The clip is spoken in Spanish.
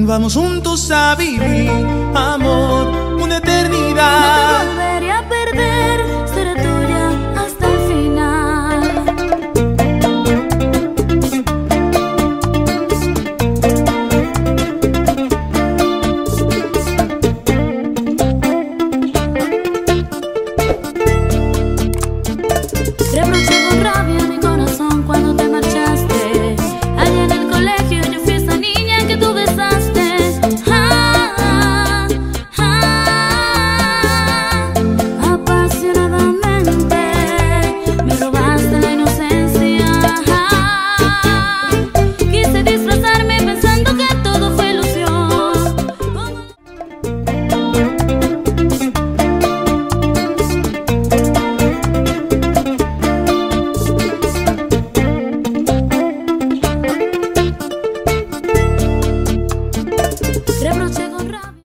Vamos juntos a vivir, amor, una eternidad. No te volveré a perder, seré tuya hasta el final. Reproché con rabia mi corazón cuando te marchaste. Allá en el colegio yo fui esa niña que tú besaste. Apasionadamente me robaste la inocencia. Quise disfrazarme pensando que todo fue ilusión. Reproché